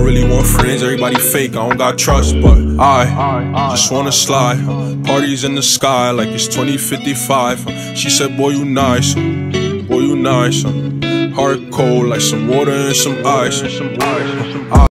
don't really want friends, everybody fake, I don't got trust. But I just wanna slide, parties in the sky like it's 2055. She said, boy you nice, boy you nice. Heart cold like some water and some ice.